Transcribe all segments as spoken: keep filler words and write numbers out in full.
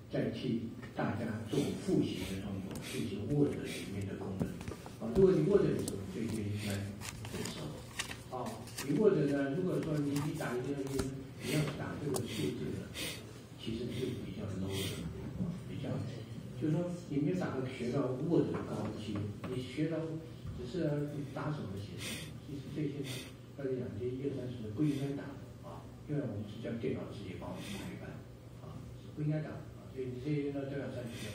再替大家做复习的动作，复习 Word 里面的功能。啊，如果你 Word 的时候，这些应该很熟。啊，你 Word 呢，如果说你你打一个你要打这个数字的，其实是比较 low 的，比较，就是说你没有打到学到 Word 的高级，你学到只是打手的写手，其实这些大家讲这一二三四不应该打啊，因为我们是叫电脑直接帮我们排版啊，不应该打啊，所以你这些呢都要删除掉。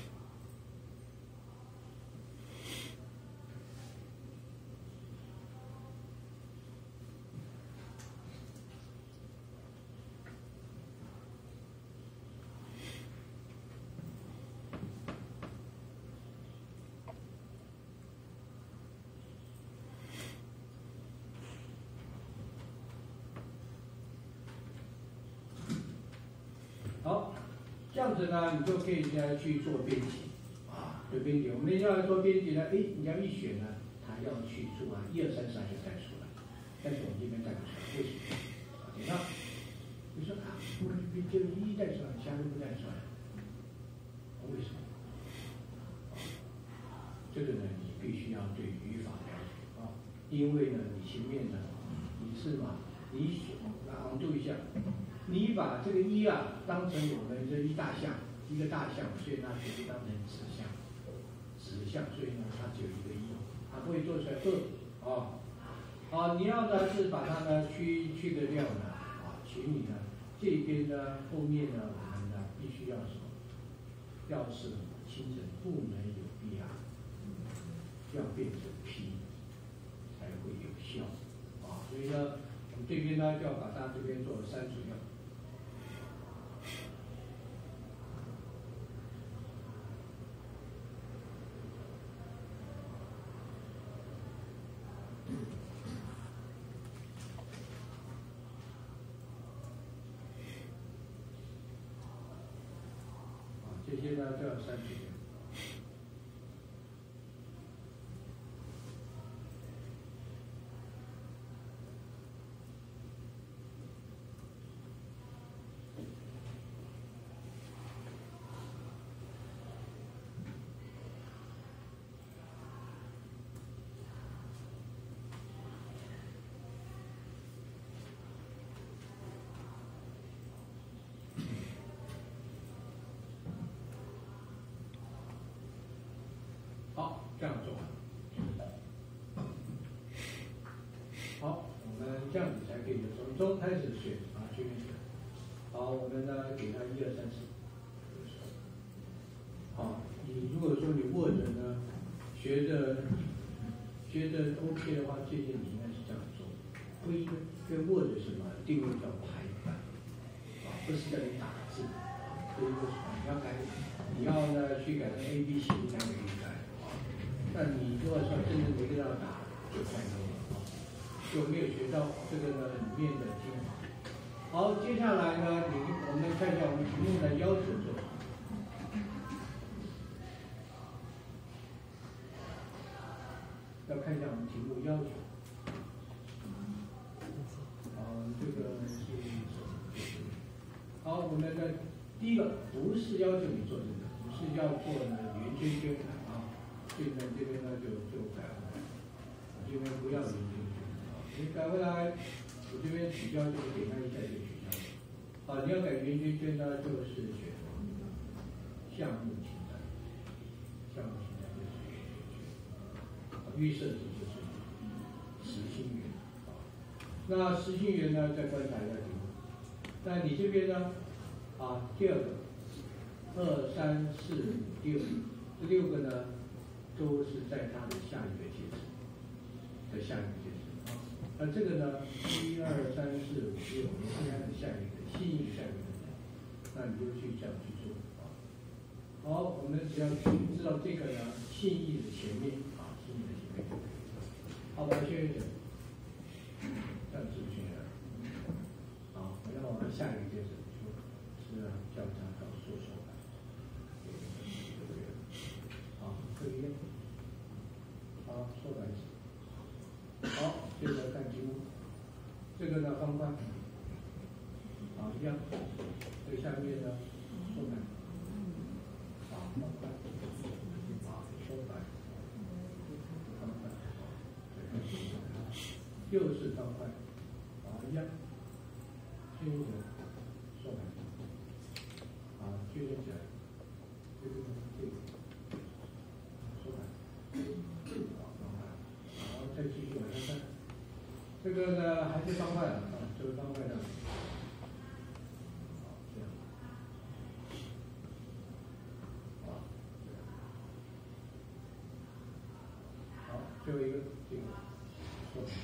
好，这样子呢，你就可以呢去做编辑啊，做编辑。我们要做编辑呢，哎，你要一选呢，它要去出啊，一二三四它就带出来，但是我们这边带不出来，为什么？啊，你看，你说啊，我就一带出来，其他都不带出来，为什么？啊，这个呢，你必须要对语法了解啊，因为呢，你前面呢，你是嘛，你选，来昂度一下。你把这个一啊当成我们这一大项，一个大项，所以它就当成指向，指向，所以呢它只有一个一，它不会做出来二啊。啊，你要呢是把它呢去去个掉呢啊，请你呢这边呢后面呢我们呢必须要什么？要是清晨不能有 B R， 要变成 P 才会有效啊。所以呢我们这边呢就要把它这边做删除掉。这些呢都要删除掉。好，这样做完。好，我们这样子才可以从中开始选啊，这边选。好，我们呢给它一二三四。好，你如果说你 Word 呢学的学的 OK 的话，建议你应该是这样做。不应该 Word 什么定位叫排版啊，不是叫你打字啊，所以说你要改，你要呢去改成 A B C 才可以改。那你如果说真的没跟到打，就太多了啊，就没有学到这个呢里面的精华。好，接下来呢，你我们看一下我们题目的要求做什么。要看一下我们题目要求。好，这个是好，我们的第一个不是要求你做这个，只是要做呢圆圈圈啊。这边这边呢就就改回来，这边不要圆圈圈啊，你改回来，我这边取消就点它一下就取消了。啊，你要改圆圈圈呢，就是选项目清单，项目清单就是圆圈圈，啊，预设值就是实心圆啊。那实心圆呢，再观察一下题目。那你这边呢，啊，第二个，二三四五六，这六个呢？都是在它的下一个阶层的下一个阶层啊，那这个呢，一二三四五六，也是它的下一个新一个下一个阶层，那你就去这样去做啊。好，我们只要知道这个呢，信义的前面啊，信义的前面就可以了。好，把它确认一下，这样子确认。好，回到我们下一个阶层，就是啊，叫它到说手来。好，可以。好，错版式。好，接着看题目。这个呢，方块。好，一样。这下面呢，错版。 又是方块，啊一样，确认起来，说白，啊确认起来，这个这个，说白，好方块，然后再继续往下看，这个呢还是方块啊，这个方块的。最后一个这个说牌，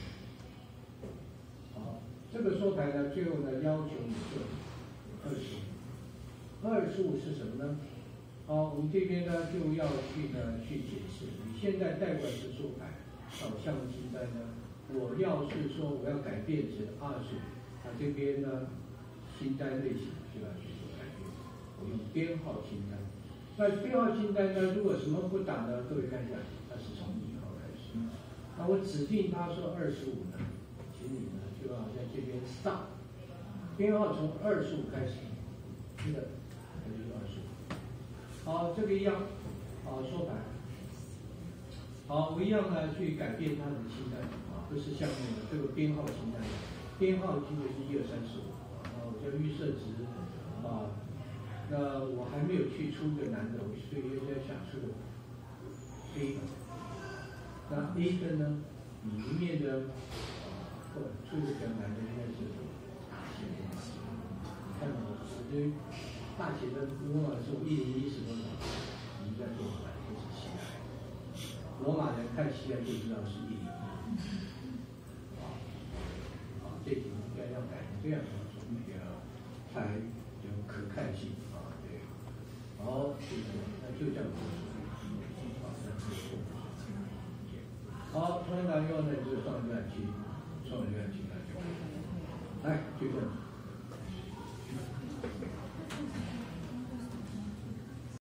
好，这个说牌呢，最后呢要求你做二十五，二十五是什么呢？好，我们这边呢就要去呢去解释，你现在贷款是说牌，好，项目清单呢，我要是说我要改变成二十五，那这边呢清单类型就要去做改变，我用编号清单。那编号清单呢，如果什么不打呢，各位看一下，它是从一号开始。那我指定他说二十五呢，请你呢就好像这边 start， 编号从二十五开始，这个它就是二十五。好，这个一样，好说白。好，我一样呢去改变它的清单啊，不是项目的这个编号清单，编号记得是一二三四五啊，我叫预设值啊。那我还没有去出个难的，我所以现在想出个 A 的。那 A 的呢，里面的啊，或出个比较难的应该是大写的。你看我这大写的罗马数一零一是多少？你应该做出来就是希腊。罗马人看希腊就知道是一零一。啊，啊，这题应该要改成这样的，比较才有可看性。好，那就这样子。好，同样的以后呢，就是上浏览器，上浏览器来就，来就这样。